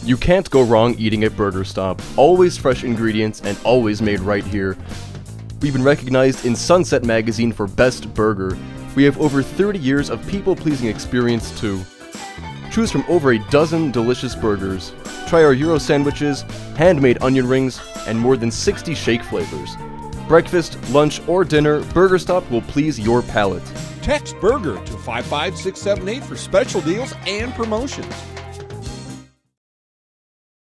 You can't go wrong eating at Burger Stop. Always fresh ingredients and always made right here. We've been recognized in Sunset Magazine for Best Burger. We have over 30 years of people-pleasing experience too. Choose from over a dozen delicious burgers. Try our Euro sandwiches, handmade onion rings, and more than 60 shake flavors. Breakfast, lunch, or dinner, Burger Stop will please your palate. Text BURGER to 55678 for special deals and promotions.